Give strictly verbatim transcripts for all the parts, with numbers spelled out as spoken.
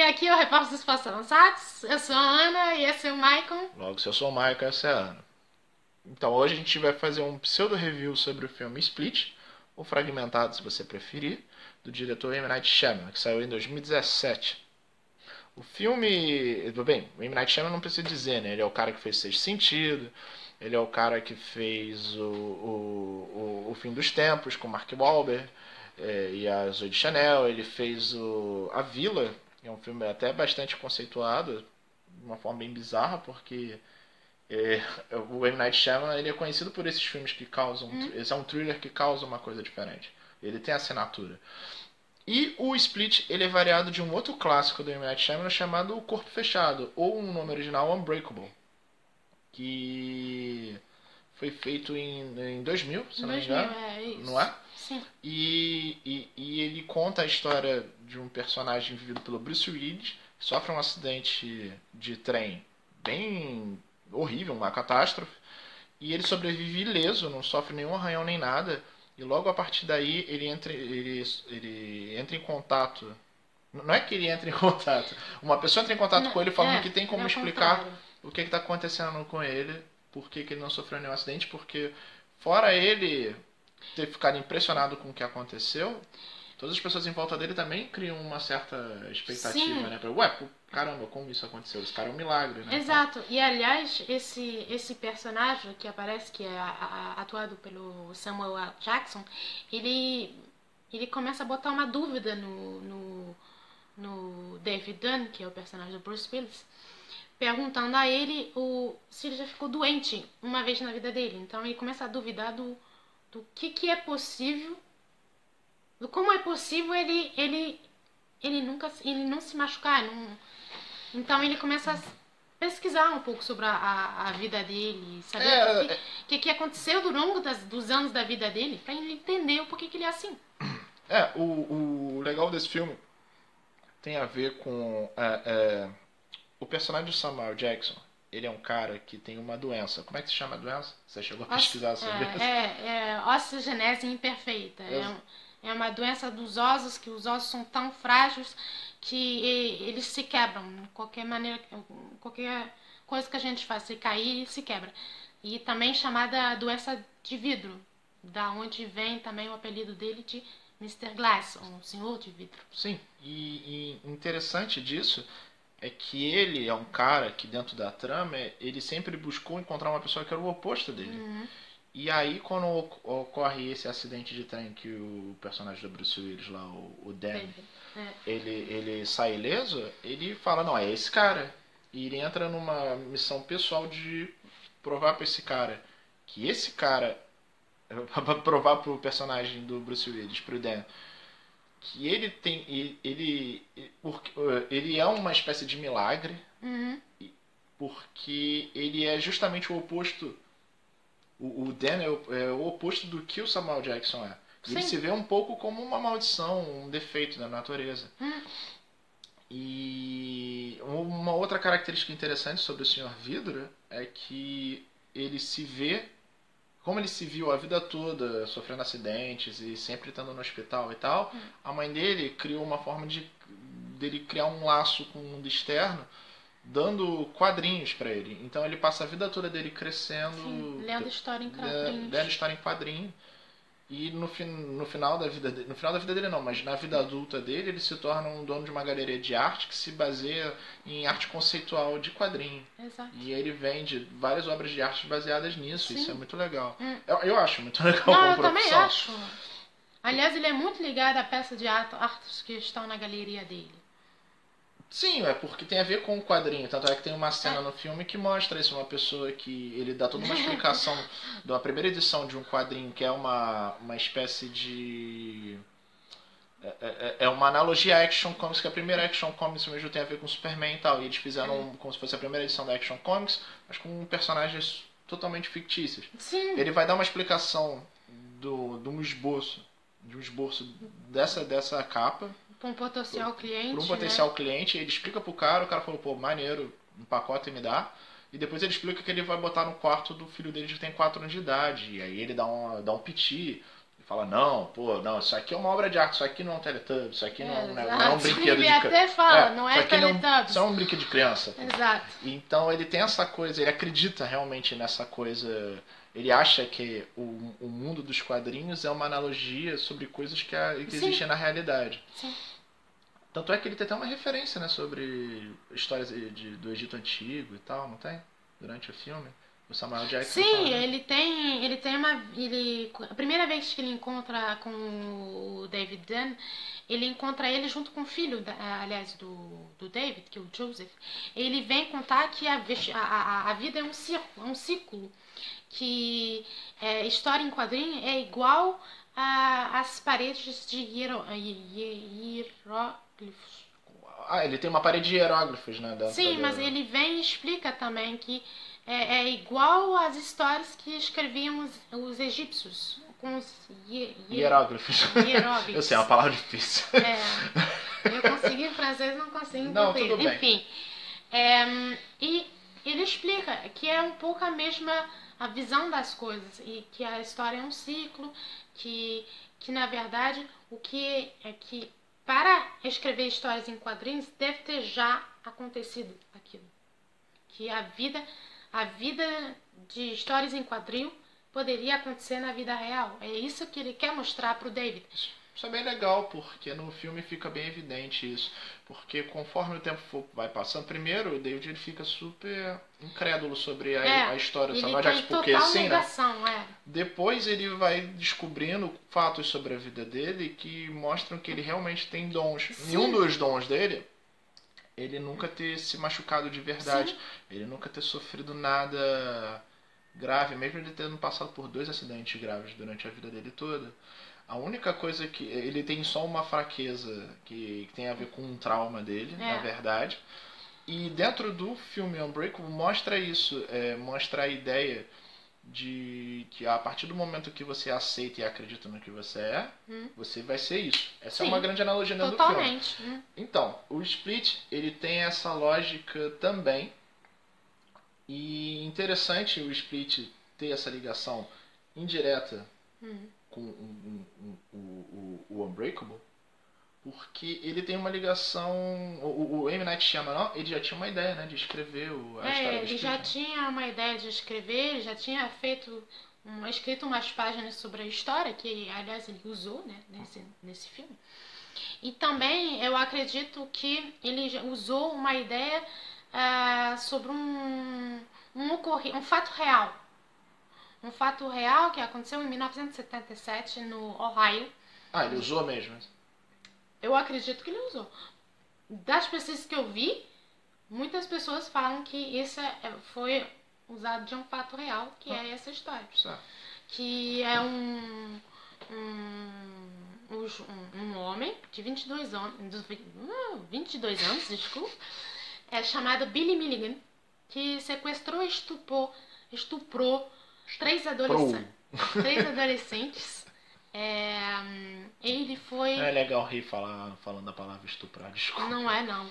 aqui é o Repórter dos Passos Lançados. Eu sou a Ana e esse é o Maicon. Logo, se eu sou o Maicon, essa é a Ana. Então, hoje a gente vai fazer um pseudo-review sobre o filme Split, ou Fragmentado, se você preferir, do diretor M. Night Shyamalan, que saiu em dois mil e dezessete. O filme... Bem, o M. Night Shyamalan não precisa dizer, né? Ele é o cara que fez Sexto Sentido, ele é o cara que fez o, o, o, o Fim dos Tempos, com Mark Wahlberg, é, e a Zoe de Chanel. Ele fez o, A Vila, que é um filme até bastante conceituado, de uma forma bem bizarra, porque... É, o M. Night Shyamalan, ele é conhecido por esses filmes que causam... Hum. Esse é um thriller que causa uma coisa diferente. Ele tem assinatura. E o Split, ele é variado de um outro clássico do M. Night Shyamalan chamado O Corpo Fechado, ou um nome original, Unbreakable, que foi feito em, em dois mil, se não me engano. É isso. Não é? Sim. E, e, e ele conta a história de um personagem vivido pelo Bruce Willis, que sofre um acidente de trem bem... horrível, uma catástrofe, e ele sobrevive ileso, não sofre nenhum arranhão nem nada, e logo a partir daí ele entra, ele, ele entra em contato, não é que ele entra em contato, uma pessoa entra em contato não, com ele falando é, que tem como é explicar contrário. O que está acontecendo com ele, por que, que ele não sofreu nenhum acidente, porque fora ele ter ficado impressionado com o que aconteceu, todas as pessoas em volta dele também criam uma certa expectativa, Sim. né? Pra, ué, pô, caramba, como isso aconteceu? Esse cara é um milagre, né? Exato. E, aliás, esse, esse personagem que aparece, que é a, a, atuado pelo Samuel L. Jackson, ele, ele começa a botar uma dúvida no, no, no David Dunn, que é o personagem do Bruce Willis, perguntando a ele o, se ele já ficou doente uma vez na vida dele. Então, ele começa a duvidar do, do que, que é possível... Como é possível ele, ele, ele, nunca, ele não se machucar? Não... Então ele começa a pesquisar um pouco sobre a, a, a vida dele, saber é, o que, é... que, que aconteceu ao longo das, dos anos da vida dele, para ele entender o porquê que ele é assim. É, o, o legal desse filme tem a ver com é, é, o personagem do Samuel Jackson. Ele é um cara que tem uma doença. Como é que se chama a doença? Você chegou a pesquisar Oss, sobre é, isso? É, é osteogenese imperfeita. É, é um... É uma doença dos ossos, que os ossos são tão frágeis que eles se quebram. Qualquer maneira, qualquer coisa que a gente faz, se cair, se quebra. E também chamada doença de vidro, da onde vem também o apelido dele de mister Glass, ou senhor de vidro. Sim, e, e interessante disso é que ele é um cara que dentro da trama, ele sempre buscou encontrar uma pessoa que era o oposto dele. Uhum. E aí, quando ocorre esse acidente de trem que o personagem do Bruce Willis lá, o Dan, é. ele, ele sai ileso, ele fala, não, é esse cara. E ele entra numa missão pessoal de provar pra esse cara que esse cara, pra provar pro personagem do Bruce Willis, pro Dan, que ele tem, ele, ele, ele é uma espécie de milagre, uhum. porque ele é justamente o oposto. O, o Dan é o, é o oposto do que o Samuel Jackson é. E ele se vê um pouco como uma maldição, um defeito da natureza. Hum. E uma outra característica interessante sobre o senhor Vidro é que ele se vê, como ele se viu a vida toda sofrendo acidentes e sempre estando no hospital e tal, hum. a mãe dele criou uma forma de dele criar um laço com o mundo externo, dando quadrinhos para ele. Então ele passa a vida toda dele crescendo, Sim, lendo história em quadrinhos. Lendo história em quadrinho. E no, fin, no final da vida dele, no final da vida dele não, mas na vida adulta dele, ele se torna um dono de uma galeria de arte que se baseia em arte conceitual de quadrinho. Exato. E ele vende várias obras de arte baseadas nisso. Sim. Isso é muito legal. Hum. Eu, eu acho muito legal não, como eu profissão. também acho. Aliás, ele é muito ligado à peça de arte, artes que estão na galeria dele. Sim, é porque tem a ver com o quadrinho. Tanto é que tem uma cena no filme que mostra isso. Uma pessoa que... Ele dá toda uma explicação da primeira edição de um quadrinho que é uma, uma espécie de... É, é, é uma analogia a Action Comics, que a primeira Action Comics mesmo tem a ver com Superman e tal. E eles fizeram como se fosse a primeira edição da Action Comics, mas com personagens totalmente fictícios. Sim. Ele vai dar uma explicação do, de um esboço, de um esboço dessa, dessa capa, para um potencial cliente. Para um potencial né? cliente, ele explica pro cara, o cara falou, pô, maneiro, um pacote me dá. E depois ele explica que ele vai botar no quarto do filho dele que tem quatro anos de idade. E aí ele dá um, dá um piti, fala, não, pô, não, isso aqui é uma obra de arte, isso aqui não é um Teletubbies, isso aqui não é um, não é um brinquedo ele de criança. Ele até fala, é, não é Teletubbies. Não, isso é um brinquedo de criança. Pô. Exato. Então ele tem essa coisa, ele acredita realmente nessa coisa, ele acha que o, o mundo dos quadrinhos é uma analogia sobre coisas que, a, que existem na realidade. Sim. Tanto é que ele tem até uma referência, né, sobre histórias de, de, do Egito Antigo e tal, não tem? Durante o filme. O Samuel Jackson. Sim, fala, né? ele tem, ele tem uma, ele, a primeira vez que ele encontra com o David Dunn, ele encontra ele junto com o filho, aliás, do, do David, que é o Joseph. Ele vem contar que a, a, a vida é um ciclo, um ciclo que é, história em quadrinho é igual às paredes de hiero, hieróglifos. Ah, ele tem uma parede de hieróglifos, né? Da, Sim, da, mas ele vem e explica também que é, é igual às histórias que escreviam os, os egípcios, com os hier, hieróglifos. hieróglifos. Eu sei, é uma palavra difícil. É, eu consegui em francês, não consigo em não, português. tudo bem. Enfim, é, e ele explica que é um pouco a mesma a visão das coisas e que a história é um ciclo, que, que na verdade o que é que para escrever histórias em quadrinhos deve ter já acontecido aquilo, que a vida a vida de histórias em quadrinho poderia acontecer na vida real. É isso que ele quer mostrar para o David. Isso é bem legal, porque no filme fica bem evidente isso. Porque conforme o tempo for, vai passando, primeiro o David ele fica super incrédulo sobre a, é, a história do Samuel Jackson. Porque assim, negação, né? É. Depois ele vai descobrindo fatos sobre a vida dele que mostram que ele realmente tem dons. Sim. Nenhum dos dons dele, ele nunca ter se machucado de verdade. Sim. Ele nunca ter sofrido nada grave, mesmo ele tendo passado por dois acidentes graves durante a vida dele toda. A única coisa que... Ele tem só uma fraqueza que, que tem a ver com um trauma dele, é. na verdade. E dentro do filme Unbreakable mostra isso. É, mostra a ideia de que a partir do momento que você aceita e acredita no que você é, hum. você vai ser isso. Essa Sim, é uma grande analogia dentro totalmente. do filme. Hum. Então, o Split, ele tem essa lógica também. E interessante o Split ter essa ligação indireta hum. com o, o, o, o Unbreakable, porque ele tem uma ligação... O, o M. Night Shyamalan, ele já tinha uma ideia, né, de escrever o, a é, história do ele Split, já né? tinha uma ideia de escrever, ele já tinha feito, um, escrito umas páginas sobre a história, que aliás ele usou, né, nesse, nesse filme. E também eu acredito que ele usou uma ideia uh, sobre um, um, ocorri, um fato real. Um fato real que aconteceu em mil novecentos e setenta e sete no Ohio. Ah, ele usou mesmo? Eu acredito que ele usou. Das pesquisas que eu vi, muitas pessoas falam que isso foi usado de um fato real, que ah. é essa história. Certo. Que é um, um, um, um homem de vinte e dois anos, vinte e dois anos, desculpa, é chamado Billy Milligan, que sequestrou e estuprou, estuprou três adolescentes. Três adolescentes. É, ele foi... Não é legal rir falar, falando a palavra estuprar, desculpa. Não é, não.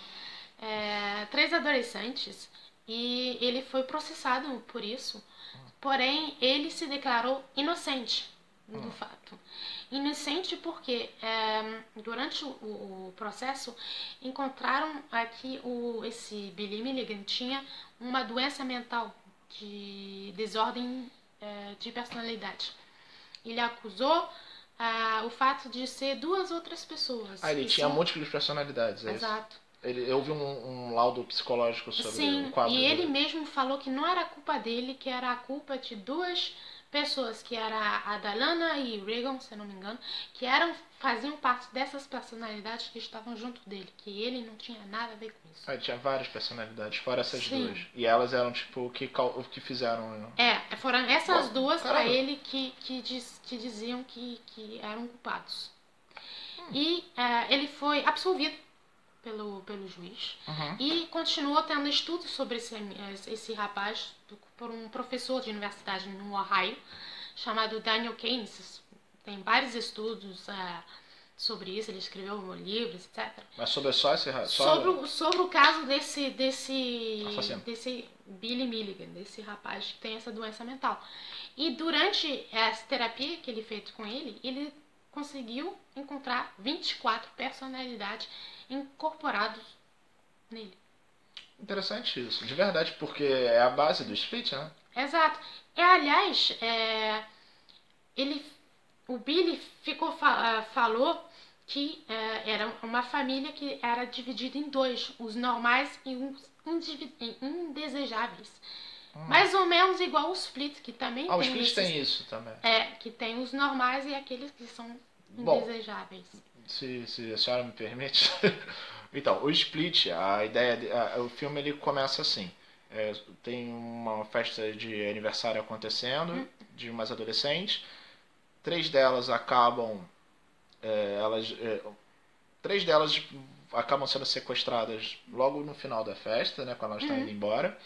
É, três adolescentes e ele foi processado por isso. Porém, ele se declarou inocente do hum. fato. Inocente porque é, durante o, o processo encontraram que o, esse Billy Milligan tinha uma doença mental de desordem é, de personalidade. Ele acusou ah, o fato de ser duas outras pessoas. Ah, ele tinha são... múltiplas personalidades, é Exato. Isso? Ele, eu vi um, um laudo psicológico sobre Sim, o quadro. E ele dele. mesmo falou que não era culpa dele, que era a culpa de duas pessoas, que era a Dalana e Regan, se eu não me engano, que eram, faziam parte dessas personalidades que estavam junto dele, que ele não tinha nada a ver com isso. Ah, ele tinha várias personalidades, fora essas Sim. duas. E elas eram tipo o que, o que fizeram. É, foram essas Bom, duas caramba. para ele que, que, diz, que diziam que, que eram culpados. Hum. E uh, ele foi absolvido pelo, pelo juiz uhum. e continuou tendo estudos sobre esse, esse rapaz por um professor de universidade no Ohio chamado Daniel Keynes. Tem vários estudos uh, sobre isso, ele escreveu livros, etcétera. Mas sobre só esse só... sobre, sobre o caso desse desse assassino. desse Billy Milligan, desse rapaz que tem essa doença mental. E durante essa terapia que ele fez com ele, ele conseguiu encontrar vinte e quatro personalidades incorporadas nele. Interessante isso, de verdade, porque é a base do Split, né? Exato. E, aliás, é, ele, o Billy ficou, falou que é, era uma família que era dividida em dois, os normais e os indesejáveis. Hum. Mais ou menos igual o Split, que também ah, tem. O Split esses, tem isso também. É, que tem os normais e aqueles que são indesejáveis. Bom, se, se a senhora me permite. Então, o Split, a ideia, de, a, o filme ele começa assim. É, tem uma festa de aniversário acontecendo, hum. de umas adolescentes. Três delas acabam, é, elas, é, três delas acabam sendo sequestradas logo no final da festa, né, quando elas estão hum. indo embora.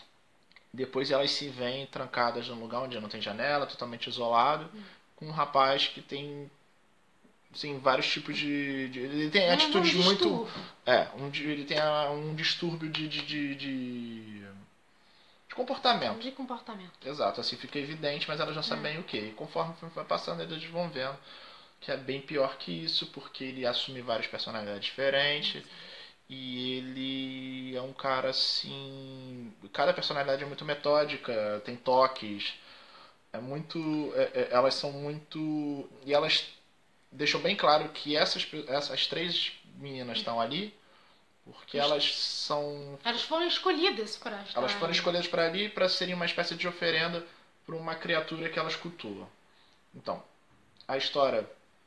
Depois elas se veem trancadas num lugar onde não tem janela, totalmente isolado, hum. com um rapaz que tem sim, vários tipos de, de ele tem um, atitudes um muito é um ele tem um distúrbio de de, de, de, de comportamento de comportamento exato, assim fica evidente, mas elas não sabem o que, e conforme o filme vai passando eles vão vendo que é bem pior que isso, porque ele assume várias personalidades diferentes. Sim. E ele é um cara assim, cada personalidade é muito metódica, tem toques, é muito é, é, elas são muito e elas deixou bem claro que essas, essas três meninas estão ali porque elas são... Elas foram escolhidas para estar Elas foram escolhidas para ali para serem uma espécie de oferenda para uma criatura que elas cultuam. Então, a história...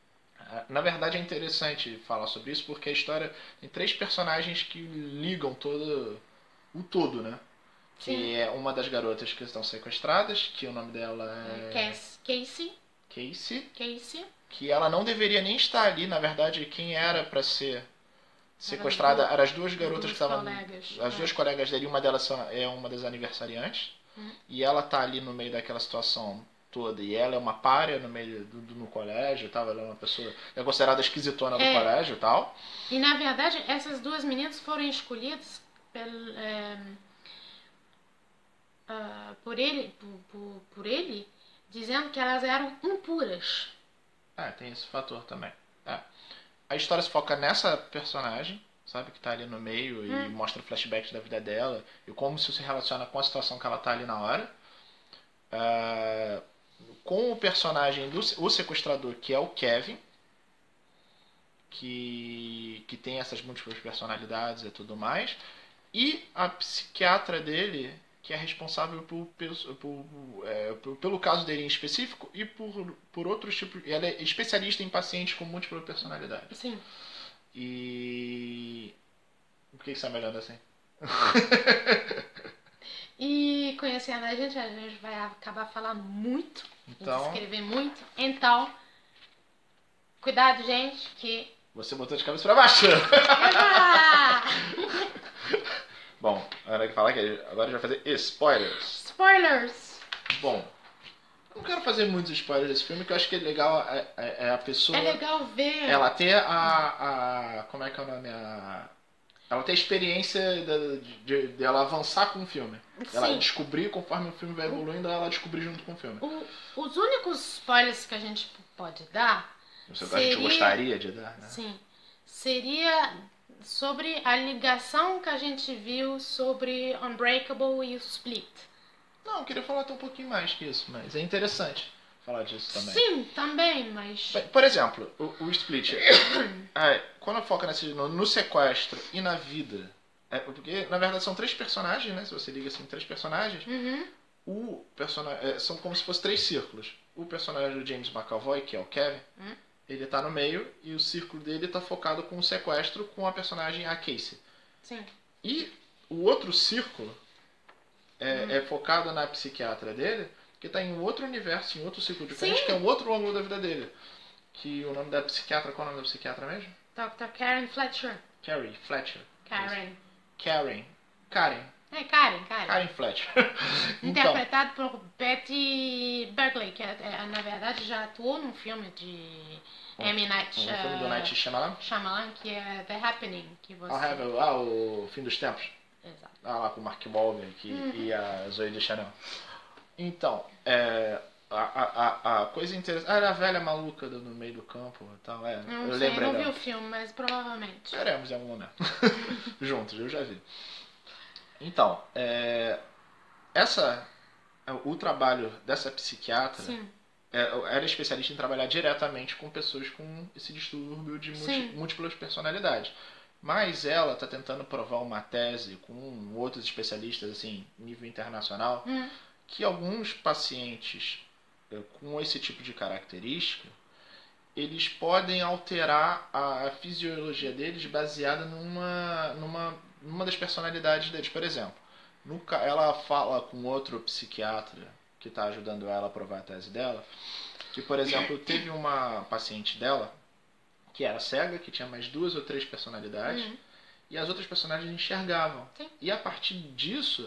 Na verdade é interessante falar sobre isso porque a história tem três personagens que ligam todo o todo, né? Sim. Que é uma das garotas que estão sequestradas, que o nome dela é... Casey. Casey. Casey. Que ela não deveria nem estar ali, na verdade, quem era para ser sequestrada eram as duas garotas que estavam... As duas colegas dele, uma delas é uma das aniversariantes, hum. e ela tá ali no meio daquela situação toda, e ela é uma pária no meio do, do no colégio, tal, ela é uma pessoa é considerada esquisitona do é, colégio e tal. E na verdade, essas duas meninas foram escolhidas pelo, é, uh, por ele, por, por, por ele, dizendo que elas eram impuras. É, tem esse fator também. É. A história se foca nessa personagem, sabe, que tá ali no meio hum. e mostra flashbacks da vida dela e como isso se relaciona com a situação que ela tá ali na hora. Uh, com o personagem do o sequestrador, que é o Kevin, que, que tem essas múltiplas personalidades e tudo mais, e a psiquiatra dele, que é responsável por, por, por, é, por, pelo caso dele em específico e por, por outros tipos. Ela é especialista em pacientes com múltipla personalidade. Sim. E. Por que você está me olhando assim? E conhecendo a gente, a gente vai acabar falando muito, então... escrever muito. Então, cuidado, gente, que... Você botou de cabeça pra baixo! Bom, agora que falar que agora a gente vai fazer spoilers. Spoilers! Bom, eu não quero fazer muitos spoilers desse filme, que eu acho que é legal é, é, é a pessoa... É legal ver... Ela ter a... a como é que é o nome? A... Ela tem a experiência de, de, de ela avançar com o filme. Sim. Ela descobrir, conforme o filme vai evoluindo, ela descobrir junto com o filme. O, os únicos spoilers que a gente pode dar... Isso seria, a gente gostaria de dar, né? Sim. Seria sobre a ligação que a gente viu sobre Unbreakable e o Split. Não, eu queria falar até um pouquinho mais que isso, mas é interessante falar disso também. Sim, também, mas... Por exemplo, o, o Split, é, quando foca nesse, no, no sequestro e na vida, é, porque na verdade são três personagens, né? Se você liga assim, três personagens, uhum. o personagem, é, são como se fossem três círculos. O personagem do James McAvoy, que é o Kevin, uhum. ele tá no meio e o círculo dele tá focado com o sequestro com a personagem a Casey. Sim. E o outro círculo é, uhum. é focado na psiquiatra dele, que está em outro universo, em outro ciclo diferente, Sim. que é um outro ângulo da vida dele. Que o nome da psiquiatra, qual é o nome da psiquiatra mesmo? doutor Karen Fletcher. Carrie Fletcher. Karen. Karen. Karen. É, Karen, Karen. Karen Fletcher. Interpretado então, por Betty Buckley, que é, é, na verdade já atuou num filme de um, M. Night um uh, filme do Night Shyamalan? Shyamalan, que é The Happening. Que você... Ah, o fim dos tempos. Exato. Ah, lá com o Mark Wahlberg Uhum. e a Zoe Deschanel. Então, é, a, a, a coisa interessante... Ah, era a velha maluca do, no meio do campo e tal. É, Não eu sei, lembrei não vi dela. o filme, mas provavelmente. Veremos em algum momento. Juntos, eu já vi. Então, é, essa, o trabalho dessa psiquiatra Sim. é, era especialista em trabalhar diretamente com pessoas com esse distúrbio de multi, Sim. múltiplas personalidades. Mas ela está tentando provar uma tese com outros especialistas, assim, nível internacional, Hum. que alguns pacientes é, com esse tipo de característica, eles podem alterar a fisiologia deles baseada numa, numa, numa das personalidades deles. Por exemplo, no, ela fala com outro psiquiatra que está ajudando ela a provar a tese dela, que, por exemplo, teve uma paciente dela que era cega, que tinha mais duas ou três personalidades, Hum. e as outras personalidades enxergavam. Sim. E a partir disso,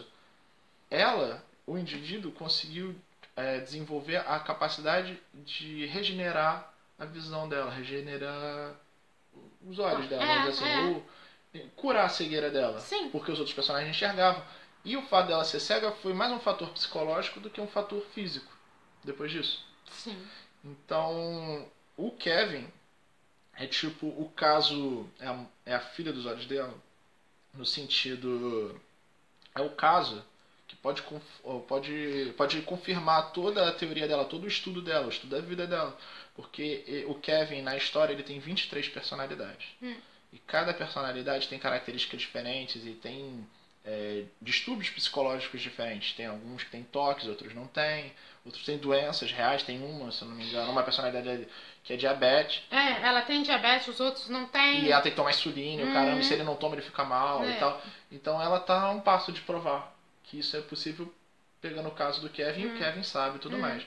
ela, o indivíduo, conseguiu é, desenvolver a capacidade de regenerar a visão dela, regenerar os olhos dela, É, vamos dizer assim, é. ou curar a cegueira dela, Sim. porque os outros personagens enxergavam. E o fato dela ser cega foi mais um fator psicológico do que um fator físico, depois disso. Sim. Então, o Kevin é tipo o caso, é a, é a filha dos olhos dela, no sentido, é o caso que pode, pode, pode confirmar toda a teoria dela, todo o estudo dela, o estudo da vida dela. Porque o Kevin, na história, ele tem vinte e três personalidades. Hum. E cada personalidade tem características diferentes e tem é, distúrbios psicológicos diferentes. Tem alguns que têm toques, outros não têm. Outros têm doenças reais. Tem uma, se eu não me engano, uma personalidade que é diabetes. É, ela tem diabetes, os outros não têm. E ela tem que tomar insulina, Uhum. caramba, e se ele não toma, ele fica mal É. e tal. Então ela tá a um passo de provar que isso é possível, pegando o caso do Kevin, Uhum. e o Kevin sabe e tudo Uhum. mais.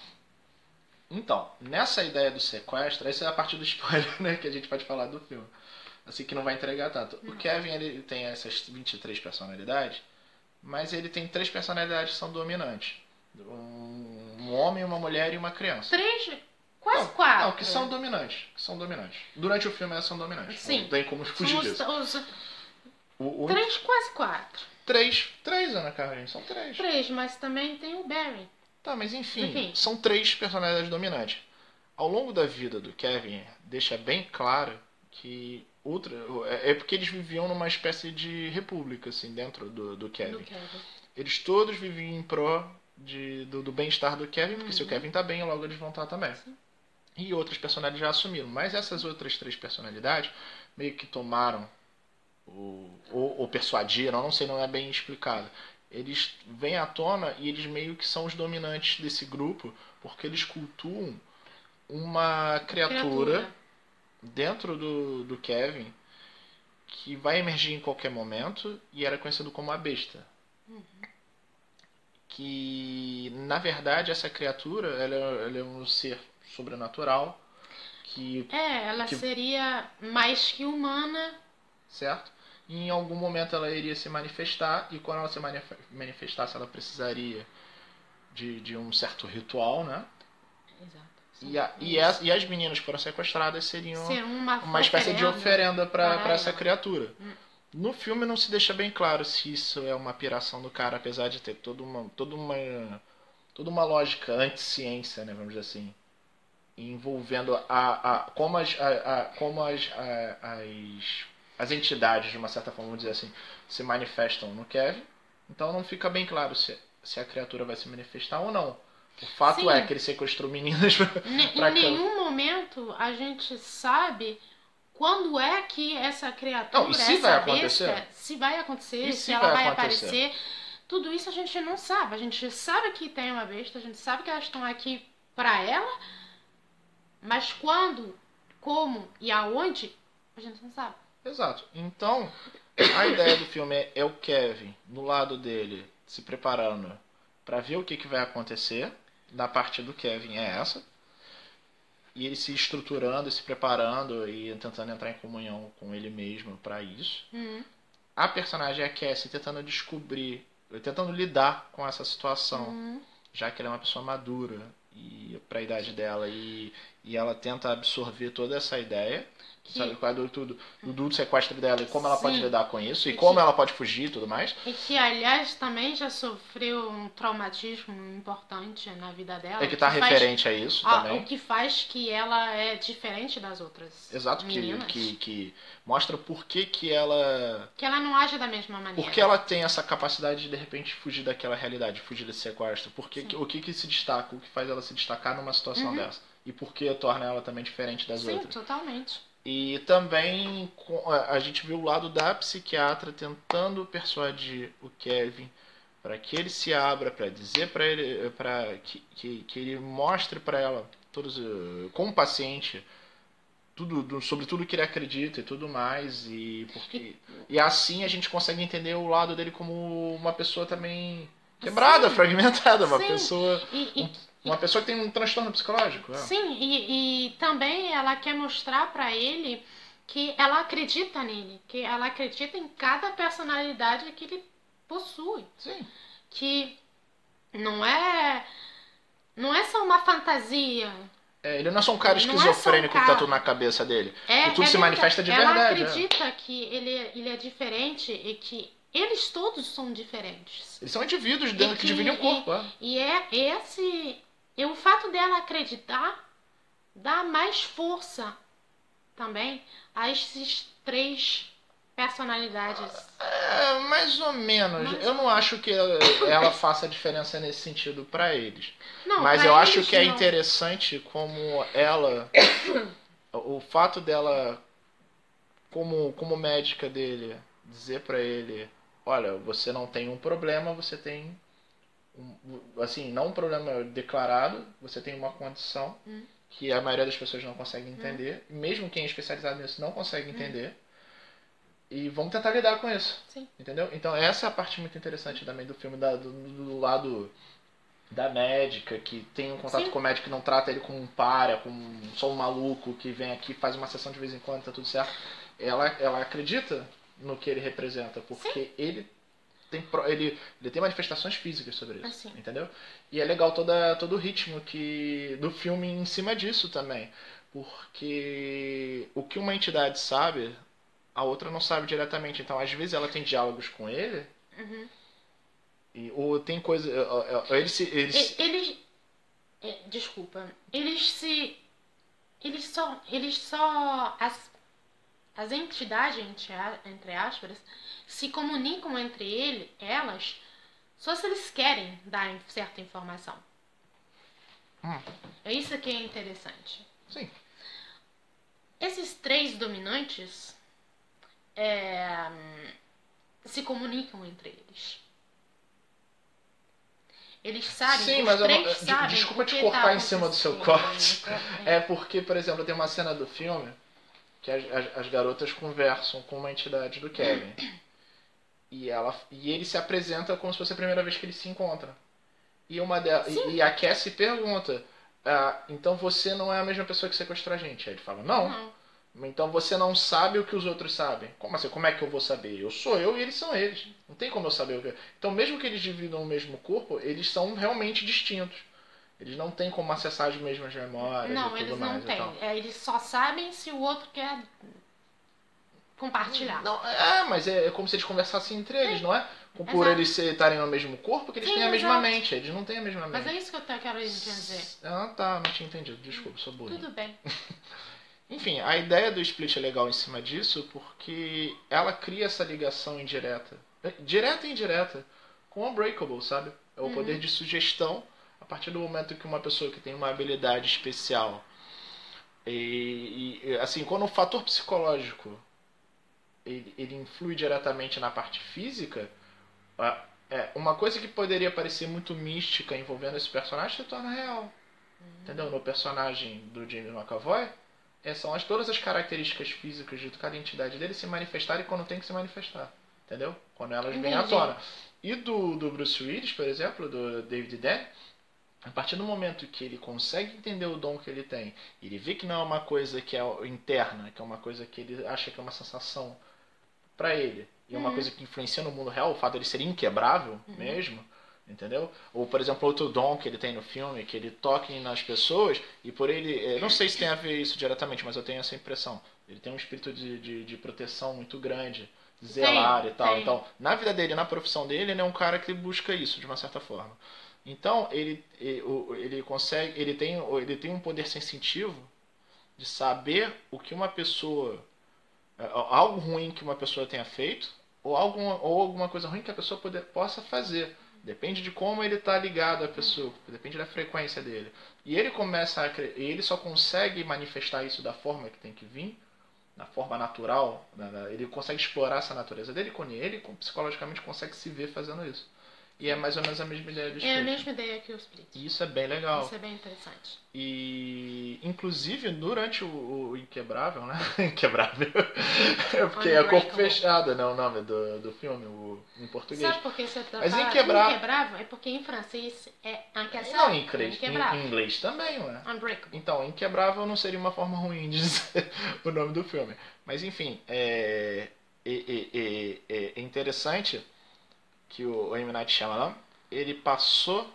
Então, nessa ideia do sequestro, essa é a parte do spoiler, né, que a gente pode falar do filme. Assim que não vai entregar tanto. Não. O Kevin, ele tem essas vinte e três personalidades, mas ele tem três personalidades que são dominantes. Um, um homem, uma mulher e uma criança. Três, quase não, quatro. Não, que são dominantes. Que são dominantes. Durante o filme elas são dominantes. Sim. Não tem como fugir disso. Os, os, O, o, três, quase quatro. Três. Três, Ana Carolina. São três. Três, mas também tem o Barry. Tá, mas enfim, Enfim. são três personalidades dominantes. Ao longo da vida do Kevin, deixa bem claro que outra é porque eles viviam numa espécie de república assim dentro do, do Kevin. Do Kevin. Eles todos viviam em pró de, do, do bem-estar do Kevin, porque Uhum. se o Kevin tá bem, logo eles vão estar também. Sim. E outras personalidades já assumiram, mas essas outras três personalidades meio que tomaram ou, ou, ou persuadiram, não sei, não é bem explicado. Eles vêm à tona e eles meio que são os dominantes desse grupo, porque eles cultuam uma criatura, Criatura. dentro do, do Kevin que vai emergir em qualquer momento e era conhecido como a besta. Uhum. Que, na verdade, essa criatura ela, ela é um ser sobrenatural que, É, ela que- seria mais que humana. certo? E em algum momento ela iria se manifestar e quando ela se manif- manifestasse ela precisaria de, de um certo ritual, né? Exato. E, a, e, as, e as meninas que foram sequestradas seriam Ser uma, uma espécie de oferenda para para essa ela. criatura. Hum. No filme não se deixa bem claro se isso é uma piração do cara, apesar de ter toda uma, toda uma, toda uma lógica anti-ciência, né, vamos dizer assim, envolvendo a, a, como, as, a, a, como as, a, as, as entidades, de uma certa forma, vamos dizer assim, se manifestam no Kevin. Então não fica bem claro se, se a criatura vai se manifestar ou não. O fato Sim. é que ele sequestrou meninas pra, Ne- pra em nenhum momento a gente sabe quando é que essa criatura, Não, e se essa vai besta, acontecer? se vai acontecer, E se, se ela vai vai acontecer? aparecer. Tudo isso a gente não sabe. A gente sabe que tem uma besta, a gente sabe que elas estão aqui pra ela, mas quando, como e aonde, a gente não sabe. Exato. Então, a ideia do filme é, é o Kevin, no lado dele, se preparando para ver o que, que vai acontecer. Da parte do Kevin é essa. E ele se estruturando, se preparando e tentando entrar em comunhão com ele mesmo para isso. Uhum. A personagem é a Cassie tentando descobrir, tentando lidar com essa situação, Uhum. já que ela é uma pessoa madura e para a idade dela e, e ela tenta absorver toda essa ideia. Que... Sabe, qual é do, tudo, do, do sequestro dela e como ela Sim. pode lidar com isso, e, e como que... ela pode fugir e tudo mais. E que, aliás, também já sofreu um traumatismo importante na vida dela. É que tá que referente faz... a isso ah, também. O que faz que ela é diferente das outras Exato, meninas. Que, que, que mostra por que que ela... Que ela não age da mesma maneira. Por que ela tem essa capacidade de, de repente, fugir daquela realidade, fugir desse sequestro. Por que, o que que se destaca, o que faz ela se destacar numa situação uhum. dessa. E por que torna ela também diferente das Sim, outras. Sim, totalmente. E também a gente viu o lado da psiquiatra tentando persuadir o Kevin para que ele se abra, para dizer para ele, para que, que, que ele mostre para ela, todos, como paciente, tudo, sobre tudo que ele acredita e tudo mais. E, porque, e assim a gente consegue entender o lado dele como uma pessoa também quebrada, Sim. fragmentada, uma Sim. pessoa... E, e... Uma pessoa que tem um transtorno psicológico. É. Sim, e, e também ela quer mostrar pra ele que ela acredita nele, que ela acredita em cada personalidade que ele possui. Sim. Que não é, não é só uma fantasia. É, ele não é só um cara não esquizofrênico é um cara... que tá tudo na cabeça dele. É, que tudo é se manifesta de ela verdade. Ela acredita é. que ele, ele é diferente e que eles todos são diferentes. Eles são indivíduos dentro que, que dividem o corpo. E, é. e é esse... E o fato dela acreditar dá mais força também a esses três personalidades. É, mais ou menos. Mais eu não acho que ela, ela faça diferença nesse sentido pra eles. Não, Mas pra eu eles, acho que é não. interessante como ela... o fato dela, como, como médica dele, dizer pra ele: olha, você não tem um problema, você tem... Um, assim, não um problema declarado, você tem uma condição hum. que a maioria das pessoas não consegue entender, hum. mesmo quem é especializado nisso não consegue entender, hum. e vamos tentar lidar com isso. Sim. Entendeu? Então essa é a parte muito interessante também do filme, da, do, do lado da médica, que tem um contato Sim. com o médico, que não trata ele como um pária, como só um maluco que vem aqui, faz uma sessão de vez em quando, tá tudo certo. Ela, ela acredita no que ele representa, porque Sim. ele Tem, ele, ele tem manifestações físicas sobre isso, assim. entendeu? E é legal toda, todo o ritmo que, do filme em cima disso também. Porque o que uma entidade sabe, a outra não sabe diretamente. Então, às vezes, ela tem diálogos com ele, uhum. e, ou tem coisa... Eles se... Eles... Eles, desculpa. Eles se... Eles só... Eles só... As, as entidades, entre, entre aspas... se comunicam entre ele, elas, só se eles querem dar certa informação. Hum. É isso que é interessante. Sim. Esses três dominantes é, se comunicam entre eles. Eles sabem, Sim, os mas três eu não, sabem desculpa o te que cortar tá em cima do seu corte. É porque, por exemplo, tem uma cena do filme que as, as, as garotas conversam com uma entidade do Kevin. E, ela, e ele se apresenta como se fosse a primeira vez que eles se encontram. E, uma de, e, e a Cassie pergunta: ah, então você não é a mesma pessoa que sequestrou a gente? Aí ele fala: não. não. Então você não sabe o que os outros sabem. Como assim? Como é que eu vou saber? Eu sou eu e eles são eles. Não tem como eu saber o que... Então mesmo que eles dividam o mesmo corpo, eles são realmente distintos. Eles não têm como acessar as mesmas memórias não, e tudo eles mais. Não, eles não têm. É, eles só sabem se o outro quer... compartilhar. Não, é, mas é, é como se eles conversassem entre eles, Sim. não é? Por Exato. Eles estarem no mesmo corpo, que eles Sim, têm a mesma exato. mente. Eles não têm a mesma mente. Mas é isso que eu quero dizer. Ah, tá, não tinha entendido. Desculpa, sou burro. Tudo bem. Enfim, a ideia do Split é legal em cima disso porque ela cria essa ligação indireta. Direta e indireta com o Unbreakable, sabe? É o uhum. poder de sugestão a partir do momento que uma pessoa que tem uma habilidade especial e, e assim, quando o fator psicológico Ele, ele influi diretamente na parte física, é, uma coisa que poderia parecer muito mística envolvendo esse personagem se torna real. Uhum. Entendeu? No personagem do James McAvoy, é, são as, todas as características físicas de cada entidade dele se manifestarem quando tem que se manifestar. Entendeu? Quando elas vêm à tona. E do, do Bruce Willis, por exemplo, do David Dent, a partir do momento que ele consegue entender o dom que ele tem, ele vê que não é uma coisa que é interna, que é uma coisa que ele acha que é uma sensação pra ele, e é uma uhum. coisa que influencia no mundo real, o fato de ele ser inquebrável uhum. mesmo, Entendeu? Ou, por exemplo, outro dom que ele tem no filme, que ele toca nas pessoas e por ele... Eu não sei se tem a ver isso diretamente, mas eu tenho essa impressão. Ele tem um espírito de, de, de proteção muito grande, de zelar Tem, e tal. tem. Então, na vida dele, na profissão dele, ele é um cara que busca isso, de uma certa forma. Então, ele, ele, ele consegue... Ele tem, ele tem um poder sensitivo de saber o que uma pessoa... Algo ruim que uma pessoa tenha feito ou, alguma, ou alguma coisa ruim que a pessoa poder, possa fazer. Depende de como ele está ligado à pessoa, depende da frequência dele. E ele começa a cre... ele só consegue manifestar isso da forma que tem que vir, na forma natural. Ele consegue explorar essa natureza dele quando ele psicologicamente consegue se ver fazendo isso. E é mais ou menos a mesma ideia do Split. É a mesma ideia que o Split. E isso é bem legal. Isso é bem interessante. E, inclusive, durante o, o Inquebrável, né? Inquebrável. É porque é a Corpo Fechada, né? O nome do, do filme, o, em português. Sabe por que você tá Mas falando Inquebrável... Inquebrável? É porque em francês é Inquebrável. Não, em inglês, Inquebrável. em inglês também, ué. Unbreakable. Então, Inquebrável não seria uma forma ruim de dizer o nome do filme. Mas, enfim, é, é, é, é, é interessante que o M. Night Shyamalan, ele passou...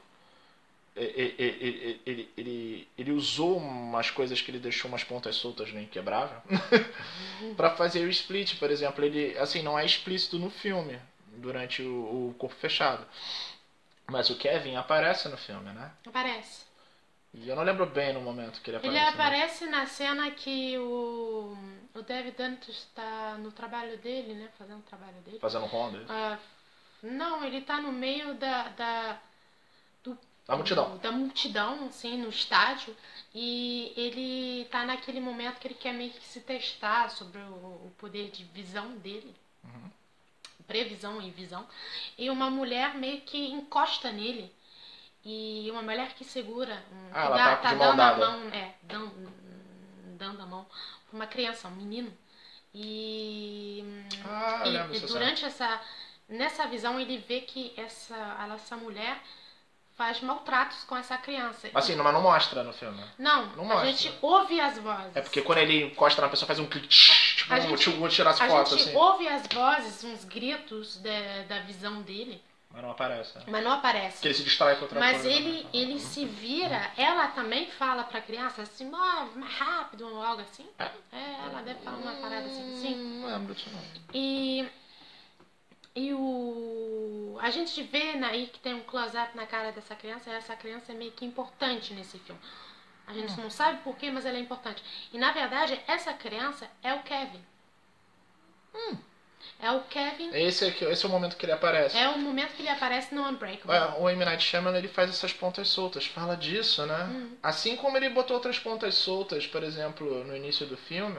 Ele, ele, ele, ele, ele usou umas coisas que ele deixou umas pontas soltas no Inquebrável para fazer o Split, por exemplo. Ele, assim, não é explícito no filme durante o, o Corpo Fechado, mas o Kevin aparece no filme, né? Aparece. E eu não lembro bem no momento que ele aparece. Ele aparece, né? Na cena que o, o David Dantas está no trabalho dele, né? Fazendo o trabalho dele. Fazendo ronda. Ah, não, ele está no meio da... da do Da multidão. Da multidão, assim, no estádio. E ele tá naquele momento que ele quer meio que se testar sobre o, o poder de visão dele. Uhum. Previsão e visão. E uma mulher meio que encosta nele. E uma mulher que segura. Um, ah, que ela dá, tá, tá de mão dando dada. a mão. É, dando, dando a mão pra uma criança, um menino. E, ah, eu lembro e, e durante essa... Nessa visão ele vê que essa, essa mulher... faz maltratos com essa criança. Assim, mas não mostra no filme. Não, não a mostra. gente ouve as vozes. É porque quando ele encosta na pessoa faz um clique, tipo, a um, gente, tipo, tirasse a foto, gente assim. ouve as vozes, uns gritos de, da visão dele. Mas não aparece. Né? Mas não aparece. Porque ele se distrai com outra Mas coisa. Mas ele, né? ele se vira, ela também fala pra criança assim, move mais rápido, ou algo assim. É, ela deve falar uma parada assim. assim. Não lembro disso não. E... E o... a gente vê aí que tem um close-up na cara dessa criança, e essa criança é meio que importante nesse filme. A gente não sabe porquê, mas ela é importante. E na verdade, essa criança é o Kevin. Hum. É o Kevin. Esse é, esse é o momento que ele aparece. É o momento que ele aparece no Unbreakable. É, o M. Night Shyamalan, ele faz essas pontas soltas, fala disso, né? Hum. Assim como ele botou outras pontas soltas, por exemplo, no início do filme...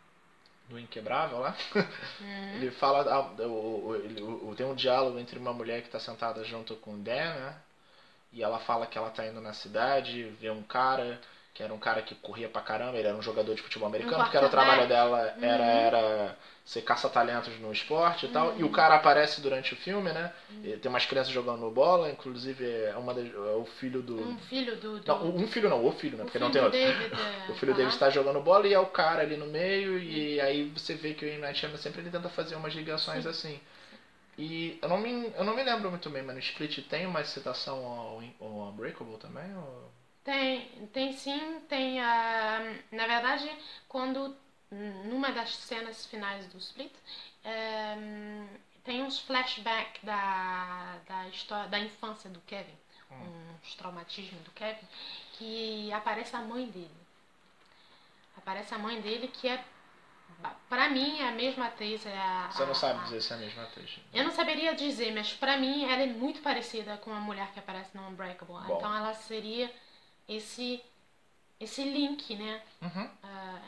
do Inquebrável lá, Hum. ele fala, o, o, o, tem um diálogo entre uma mulher que está sentada junto com o Dan, né? E ela fala que ela tá indo na cidade, vê um cara, que era um cara que corria pra caramba, ele era um jogador de futebol americano, Um porque era o trabalho dela, Uhum. era, era ser caça-talentos no esporte e tal. Uhum. E o cara aparece durante o filme, né? Uhum. Tem umas crianças jogando bola, inclusive é, uma das, é o filho do... Um filho do... do... Não, um filho não, o filho, né? Porque não tem do outro. David, é, O filho tá dele lá. está jogando bola e é o cara ali no meio, e aí você vê que o M. Night Shyamalan sempre ele tenta fazer umas ligações Sim. assim. E eu não, me, eu não me lembro muito bem, mas no Split tem uma citação ao, ao Unbreakable também? Ou... Tem, tem sim, tem a... Na verdade, quando... Numa das cenas finais do Split, é, tem uns flashbacks da, da história, da infância do Kevin. Hum. Uns traumatismos do Kevin, que aparece a mãe dele. Aparece a mãe dele, que é... Pra mim, é a mesma atriz. É a, Você não sabe a, dizer se é a mesma atriz? Eu não saberia dizer, mas pra mim ela é muito parecida com a mulher que aparece no Unbreakable. Bom. Então ela seria esse, esse link, né? Uhum. Uh,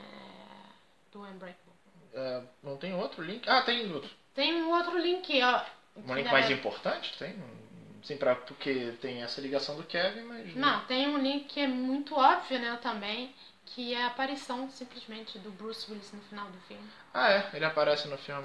do Unbreakable. É, não tem outro link? Ah, tem outro. Tem um outro link, ó. Um link mais importante? Tem? Sim, pra, porque tem essa ligação do Kevin, mas... Não, tem um link que é muito óbvio, né, também, que é a aparição, simplesmente, do Bruce Willis no final do filme. Ah, é? Ele aparece no filme.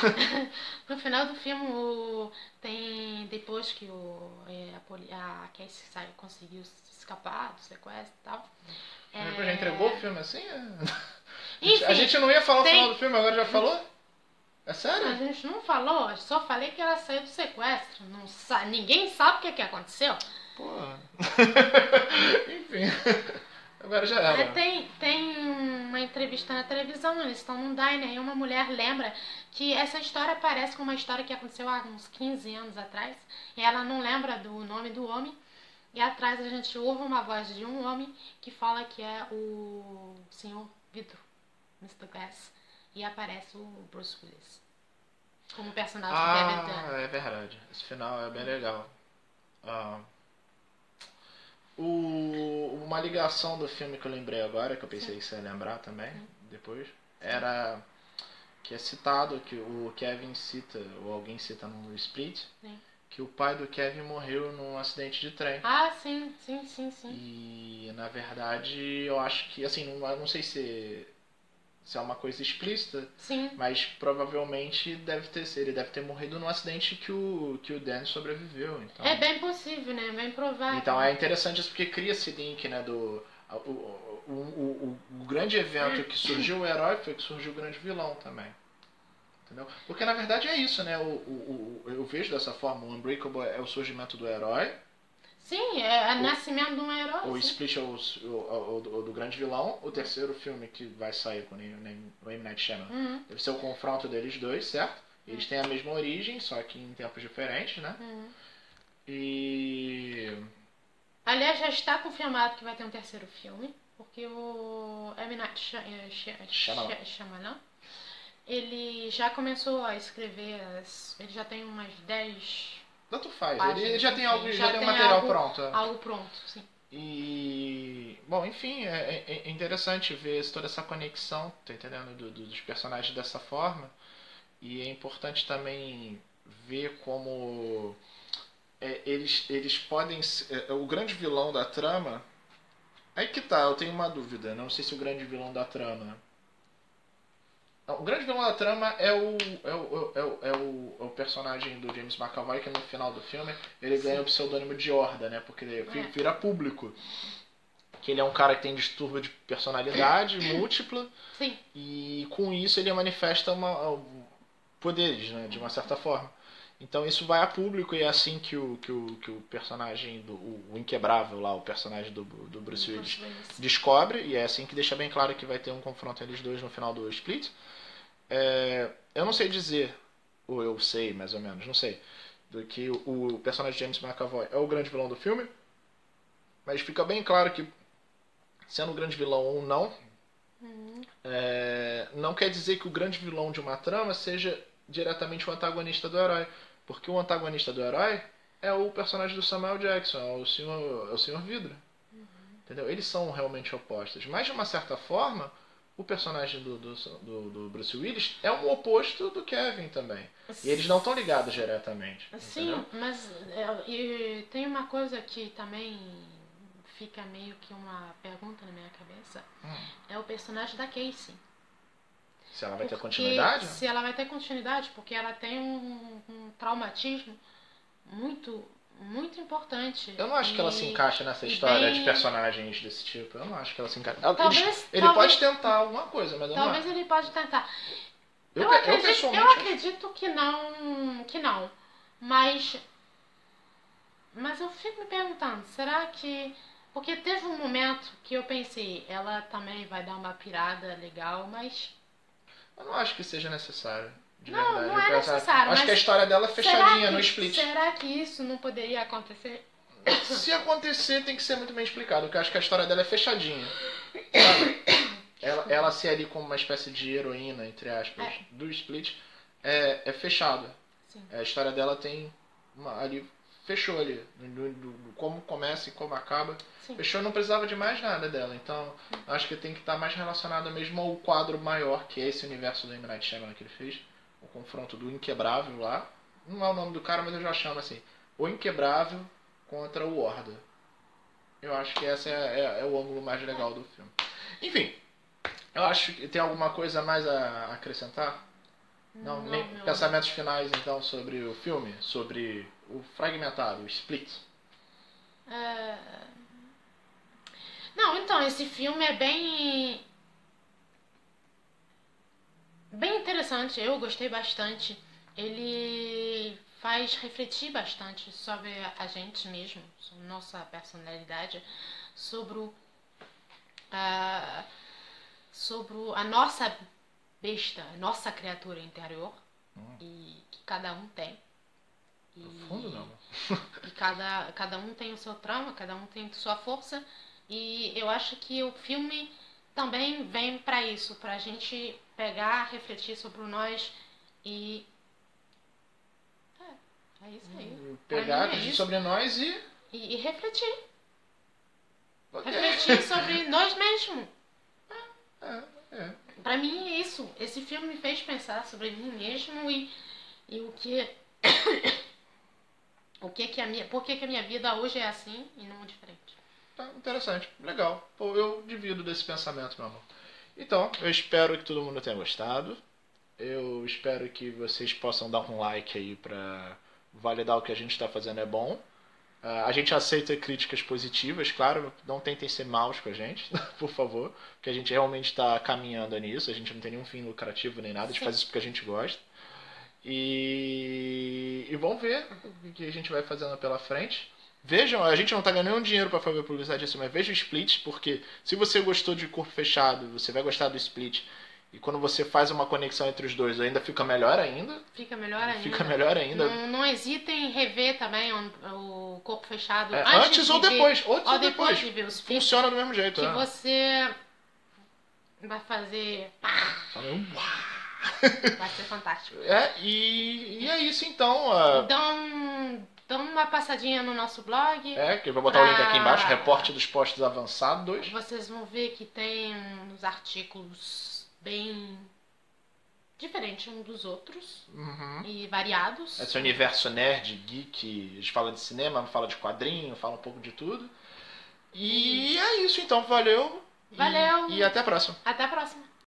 No final do filme, o, tem depois que o, a, a Casey sai, conseguiu escapar do sequestro e tal. Depois é... já entregou o filme assim? Enfim, a gente não ia falar tem... o final do filme, agora já falou? É sério? A gente não falou, só falei que ela saiu do sequestro. Não sa... Ninguém sabe o que, que aconteceu. Porra. Enfim. Agora já Aí era. tem, tem uma entrevista na televisão, eles estão num diner e uma mulher lembra que essa história parece com uma história que aconteceu há uns quinze anos atrás. E ela não lembra do nome do homem. E atrás a gente ouve uma voz de um homem que fala que é o senhor Vidro, mister Glass. E aparece o Bruce Willis como personagem do David Ah, Dunn. é verdade. Esse final é bem legal. Ah, o, uma ligação do filme que eu lembrei agora, que eu pensei Sim. que você ia lembrar também, Sim. depois, era que é citado, que o Kevin cita, ou alguém cita no Split, Sim. que o pai do Kevin morreu num acidente de trem. Ah, sim, sim, sim, sim. E na verdade eu acho que, assim, não, eu não sei se, se é uma coisa explícita, Sim. mas provavelmente deve ter, ele deve ter morrido num acidente que o, que o Dan sobreviveu. Então, É bem possível, né? Bem provável. então é interessante isso porque cria esse link, né, do... O, o, o, o, o grande evento que surgiu o herói foi que surgiu o grande vilão também. Entendeu? Porque na verdade é isso, né? O, o, o, eu vejo dessa forma, o Unbreakable é o surgimento do herói. Sim, é o nascimento de um herói. O sim. Split é o, o, o, o do grande vilão. O terceiro filme que vai sair com o M. Night Shyamalan Uhum. deve ser o confronto deles dois, certo? Eles têm a mesma origem, só que em tempos diferentes, né? Uhum. E... Aliás, já está confirmado que vai ter um terceiro filme, porque o M. Night Shy- Shy- Shyamalan. Shy- Shyamalan, ele já começou a escrever, as- ele já tem umas dez Tanto faz, páginas, ele já tem, enfim, algo, já já tem um tem material algo, pronto. é. algo pronto, sim. E... Bom, enfim, é, é- é interessante ver toda essa conexão, tá entendendo? Do- do- dos personagens dessa forma. E é importante também ver como é, eles, eles podem ser, é, o grande vilão da trama. Aí que tá, eu tenho uma dúvida. Não sei se o grande vilão da trama. Não, o grande vilão da trama é o, é o, é o, é o, é o personagem do James McAvoy, que no final do filme ele Sim. ganha o pseudônimo de Horda, né? Porque ele É. vira público. Que ele é um cara que tem distúrbio de personalidade múltipla. Sim. E com isso ele manifesta uma, poderes, né, de uma certa forma. Então isso vai a público e é assim que o, que o, que o personagem, do o Inquebrável lá, o personagem do, do Bruce Willis, descobre, e é assim que deixa bem claro que vai ter um confronto eles dois no final do Split. É, eu não sei dizer, ou eu sei mais ou menos, não sei, do que o, o personagem de James McAvoy é o grande vilão do filme, mas fica bem claro que, sendo o grande vilão ou não, Uhum. é, não quer dizer que o grande vilão de uma trama seja diretamente o antagonista do herói. Porque o antagonista do herói é o personagem do Samuel Jackson, é o senhor, é o senhor Vidro. Uhum. Entendeu? Eles são realmente opostos. Mas, de uma certa forma, o personagem do, do, do, do Bruce Willis é um oposto do Kevin também. E eles não estão ligados diretamente. Sim, entendeu? mas é, e tem uma coisa que também fica meio que uma pergunta na minha cabeça. Hum. É o personagem da Casey. Se ela vai ter Porque continuidade? se ela vai ter continuidade, porque ela tem um, um traumatismo muito, muito importante. Eu não acho e, que ela se encaixa nessa e história bem... de personagens desse tipo. Eu não acho que ela se encaixa. Ela, Talvez, ele ele talvez, pode tentar alguma coisa, mas eu talvez não acho. ele pode tentar. Eu, Eu, eu, acredito, pessoalmente eu acho. acredito que não, que não. Mas, mas eu fico me perguntando, será que... Porque teve um momento que eu pensei, ela também vai dar uma pirada legal, mas... Eu não acho que seja necessário. De Não, verdade. não é Eu penso- necessário, Acho mas que a história dela é será fechadinha que, no split. será que isso não poderia acontecer? Se acontecer, tem que ser muito bem explicado. Porque eu acho que a história dela é fechadinha. Sabe? Ela, ela ser ali como uma espécie de heroína, entre aspas, É. do split, é, é fechada. Sim. A história dela tem uma, ali. Fechou ali. Do, do- do como começa e como acaba. Sim. Fechou, não precisava de mais nada dela. Então, acho que tem que estar mais relacionado mesmo ao quadro maior, que é esse universo do M. Night Shyamalan que ele fez. O confronto do Inquebrável lá. Não é o nome do cara, mas eu já chamo assim. O Inquebrável contra o Horda. Eu acho que esse é, é- é o ângulo mais legal do filme. Enfim, eu acho que tem alguma coisa mais a acrescentar? Não, Não, nem meu pensamentos finais então sobre o filme, sobre o fragmentado, o split. É... Não, então, esse filme é bem... bem interessante, eu gostei bastante. Ele faz refletir bastante sobre a gente mesmo, sobre nossa personalidade, sobre, o, ah, sobre a nossa besta, a nossa criatura interior, Hum. e que cada um tem. E, Profundo, não. e cada, cada um tem o seu trauma, cada um tem sua força. E eu acho que o filme também vem para isso, pra gente pegar, refletir sobre nós e... É, é isso aí. Pegar, é refletir isso. sobre nós e... E, e refletir. Okay. Refletir sobre nós mesmos. É, é. Pra mim é isso. Esse filme me fez pensar sobre mim mesmo e, e o que... o que que a minha... Por que que a minha vida hoje é assim e não diferente. Tá, interessante, legal. Pô, eu divido desse pensamento, meu amor. Então, eu espero que todo mundo tenha gostado. Eu espero que vocês possam dar um like aí pra validar o que a gente está fazendo é bom. Uh, a gente aceita críticas positivas, claro, não tentem ser maus com a gente, por favor, porque a gente realmente está caminhando nisso, a gente não tem nenhum fim lucrativo nem nada, a gente Sim. faz isso porque a gente gosta. E, e vamos ver o que a gente vai fazendo pela frente. Vejam, a gente não está ganhando nenhum dinheiro para fazer publicidade assim, mas veja o Split, porque se você gostou de Corpo Fechado, você vai gostar do Split. E quando você faz uma conexão entre os dois, ainda fica melhor ainda. Fica melhor ainda. Fica melhor ainda. Não, não hesitem em rever também o, o Corpo Fechado. É, antes, antes de ou ver, depois. Ou, ou depois. depois de ver os filmes. Funciona do mesmo jeito. Que é. você vai fazer... Só um... Vai ser fantástico. É, e, e é isso então. Uh... Então, dá uma passadinha no nosso blog. É, que eu vou botar pra... o link aqui embaixo, reporte dos postos avançados. Vocês vão ver que tem uns artigos bem diferentes um dos outros. Uhum. E variados. Esse universo nerd, geek, a gente fala de cinema, fala de quadrinho, fala um pouco de tudo. E, e... é isso então, valeu. Valeu. E, e até a próxima. Até a próxima.